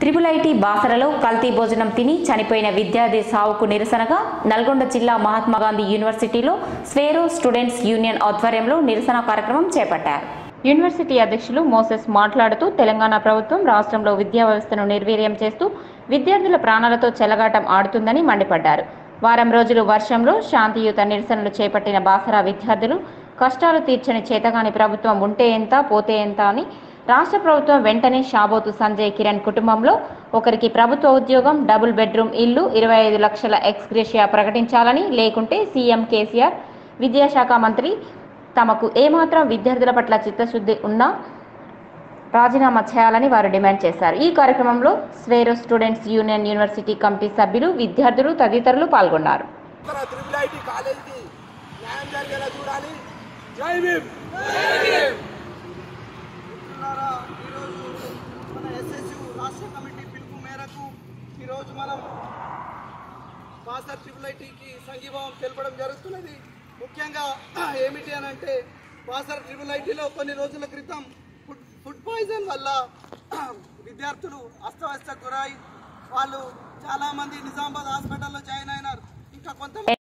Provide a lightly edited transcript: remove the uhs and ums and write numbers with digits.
Triple బాసరలో కల్తీ భోజనం తిని చనిపోయిన విద్యార్థి సావుకు నిరసనగా నల్గొండ జిల్లా మహాత్మాగాంధీ యూనివర్సిటీలో స్వేరో స్టూడెంట్స్ యూనియన్ ఆధ్వర్యంలో నిరసన కార్యక్రమం చేపట్టారు. యూనివర్సిటీ అధ్యక్షులు మోసెస్ మాట్లాడుతూ తెలంగాణ ప్రభుత్వం రాష్ట్రంలో విద్యా వ్యవస్థను నిర్వీర్యం చేస్తూ విద్యార్థుల ప్రాణాలతో చెలగాటం ఆడుతుందని మండిపడ్డారు. వారం రోజులు వర్షంలో శాంతియుత నిరసనలు చేపట్టిన బాసర విద్యార్థులు కష్టాలు తీర్చని చేతగాని ప్రభుత్వం ఉంటే ఎంత పోతే ఎంత అని రాష్ట్ర ప్రభుత్వం వెంటనే షాబోతు సంజయ్ కిరణ్ కుటుంబంలో ఒకరికి ప్రభుత్వ ఉద్యోగం, డబుల్ బెడ్రూమ్ ఇల్లు, 25 లక్షల ఎక్స్గ్రేషియా ప్రకటించాలని, లేకుంటే సీఎం కేసీఆర్, విద్యాశాఖ మంత్రి తమకు ఏమాత్రం విద్యార్థుల పట్ల చిత్తశుద్ధి ఉన్నా రాజీనామా చేయాలని వారు డిమాండ్ చేశారు. ఈ కార్యక్రమంలో Swaero students union university committee సభ్యులు, విద్యార్థులు తదితరులు పాల్గొన్నారు. రాష్ట్ర కమిటీ పిలుపు మేరకు ఈరోజు మనం బాసర్ ట్రిపుల్-ఐటీకి సంఘీభావం తెలపడం జరుగుతున్నది. ముఖ్యంగా ఏమిటి అని అంటే, బాసర్ ట్రిపుల్-ఐటీలో కొన్ని రోజుల క్రితం ఫుడ్ పాయిజన్ వల్ల విద్యార్థులు అస్తవ్యస్తకు గురై వాళ్ళు చాలామంది నిజామాబాద్ హాస్పిటల్లో జాయిన్ అయినారు. ఇంకా కొంత